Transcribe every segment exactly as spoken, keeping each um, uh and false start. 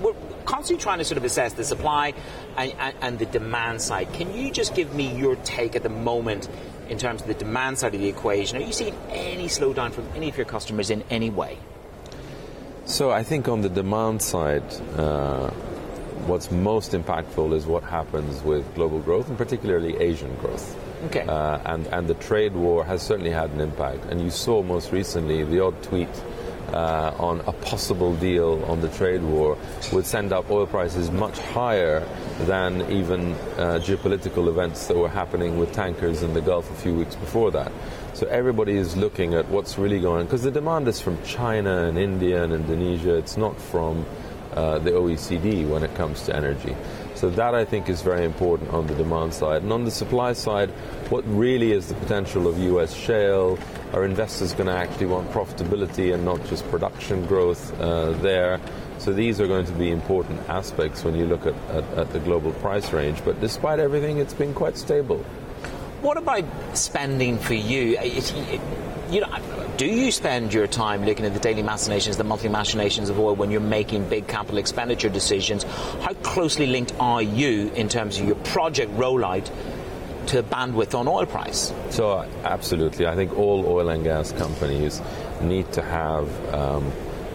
we're constantly trying to sort of assess the supply and, and, and the demand side. Can you just give me your take at the moment in terms of the demand side of the equation? Are you seeing any slowdown from any of your customers in any way? So I think on the demand side, uh, what's most impactful is what happens with global growth, and particularly Asian growth. Okay. Uh, and, and the trade war has certainly had an impact. And you saw most recently the odd tweet uh, on a possible deal on the trade war would send up oil prices much higher than even uh, geopolitical events that were happening with tankers in the Gulf a few weeks before that. So everybody is looking at what's really going on, because the demand is from China and India and Indonesia. It's not from uh, the O E C D when it comes to energy. So that, I think, is very important on the demand side. And on the supply side, what really is the potential of U S shale? Are investors going to actually want profitability and not just production growth uh, there? So these are going to be important aspects when you look at, at, at the global price range. But despite everything, it's been quite stable. What about spending for you? It, it, you know, do you spend your time looking at the daily machinations, the monthly machinations of oil when you're making big capital expenditure decisions? How closely linked are you in terms of your project rollout to bandwidth on oil price? So absolutely. I think all oil and gas companies need to have, um,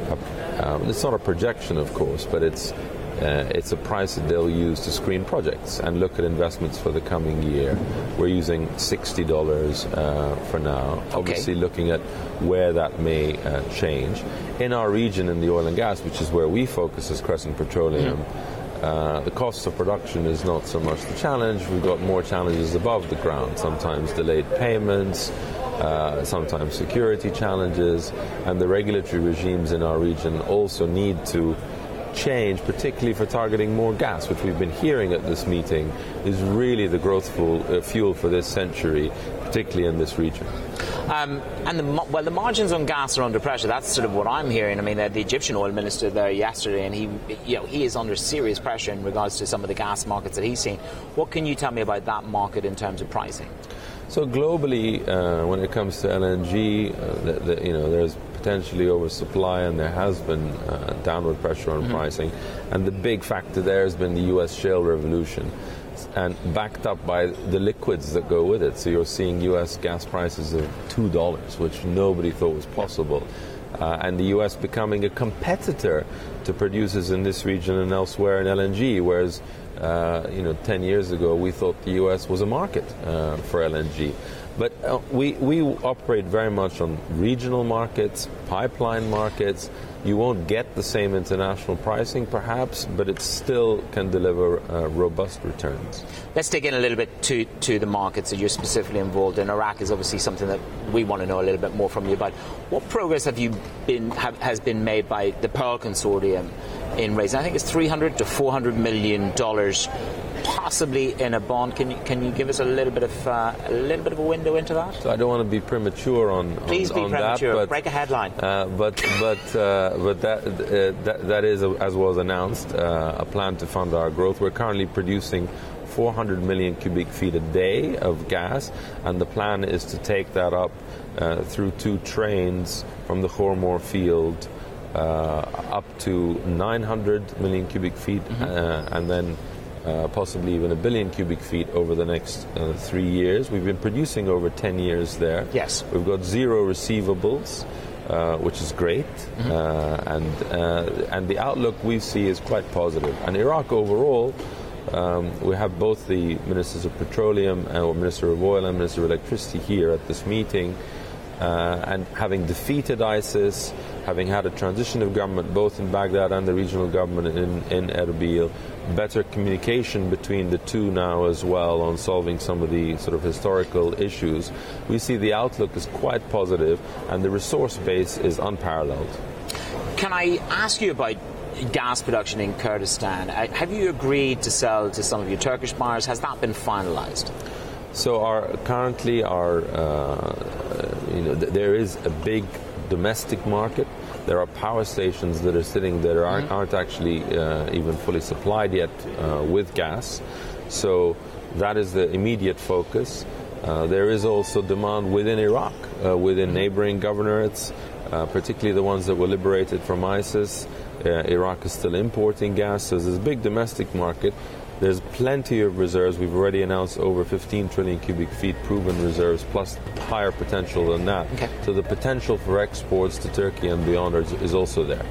a, um, it's not a projection, of course, but it's Uh, it's a price that they'll use to screen projects and look at investments for the coming year. We're using sixty dollars uh, for now, okay. Obviously looking at where that may uh, change. In our region, in the oil and gas, which is where we focus as Crescent Petroleum, mm. uh, the cost of production is not so much the challenge. We've got more challenges above the ground, sometimes delayed payments, uh, sometimes security challenges, and the regulatory regimes in our region also need to change, particularly for targeting more gas, which we've been hearing at this meeting is really the growth fuel, uh, fuel for this century, particularly in this region. Um, and the, well, the margins on gas are under pressure. That's sort of what I'm hearing. I mean, uh, the Egyptian oil minister there yesterday, and he, you know, he is under serious pressure in regards to some of the gas markets that he's seen. What can you tell me about that market in terms of pricing? So globally, uh, when it comes to L N G, uh, the, the, you know, there's potentially oversupply, and there has been uh, downward pressure on mm-hmm. pricing. And the big factor there has been the U S shale revolution, and backed up by the liquids that go with it. So you're seeing U S gas prices of two dollars, which nobody thought was possible. Uh, and the U S becoming a competitor to producers in this region and elsewhere in L N G, whereas uh, you know, ten years ago we thought the U S was a market uh, for L N G. But uh, we, we operate very much on regional markets, pipeline markets. You won't get the same international pricing, perhaps, but it still can deliver uh, robust returns. Let's dig in a little bit to, to the markets that you're specifically involved in. Iraq is obviously something that we want to know a little bit more from you about. What progress have you been have, has been made by the Pearl Consortium in raising, I think it's three hundred to four hundred million dollars, possibly in a bond? Can you can you give us a little bit of uh, a little bit of a window into that? So I don't want to be premature on, on Please be on premature. that, but, break a headline. Uh, but but uh, but that, uh, that that is, as was announced, uh, a plan to fund our growth. We're currently producing four hundred million cubic feet a day of gas, and the plan is to take that up uh, through two trains from the Khormor field uh, up to nine hundred million cubic feet, mm-hmm. uh, and then Uh, possibly even a billion cubic feet over the next uh, three years. We've been producing over ten years there. Yes. We've got zero receivables, uh, which is great, mm-hmm. uh, and uh, and the outlook we see is quite positive. And Iraq overall, um, we have both the Ministers of Petroleum, or Minister of Oil and Minister of Electricity here at this meeting, uh, and having defeated ISIS, having had a transition of government both in Baghdad and the regional government in, in Erbil, better communication between the two now as well on solving some of the sort of historical issues. We see the outlook is quite positive, and the resource base is unparalleled. Can I ask you about gas production in Kurdistan? Have you agreed to sell to some of your Turkish buyers? Has that been finalized? So our currently our uh, you know th- there is a big domestic market. There are power stations that are sitting there aren't, aren't actually uh, even fully supplied yet uh, with gas. So that is the immediate focus. Uh, there is also demand within Iraq, uh, within neighboring governorates, uh, particularly the ones that were liberated from ISIS. Uh, Iraq is still importing gas, so there's a big domestic market. There's plenty of reserves. We've already announced over fifteen trillion cubic feet proven reserves, plus higher potential than that. Okay. So the potential for exports to Turkey and beyond is, is also there.